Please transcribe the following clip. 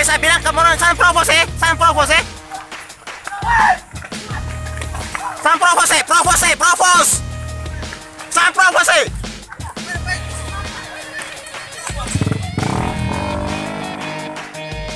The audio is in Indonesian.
saya bilang kamu jangan provos ya, jangan provos ya. Jangan provos ya, provos. Jangan provos ya.